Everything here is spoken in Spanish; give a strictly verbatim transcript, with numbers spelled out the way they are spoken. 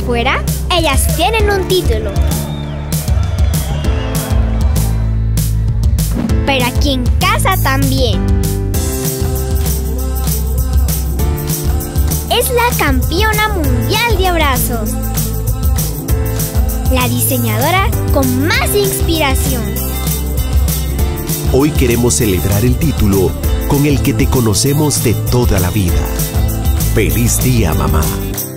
afuera, ellas tienen un título. Pero aquí en casa también. Es la campeona mundial de abrazos. La diseñadora con más inspiración. Hoy queremos celebrar el título con el que te conocemos de toda la vida. ¡Feliz día, mamá!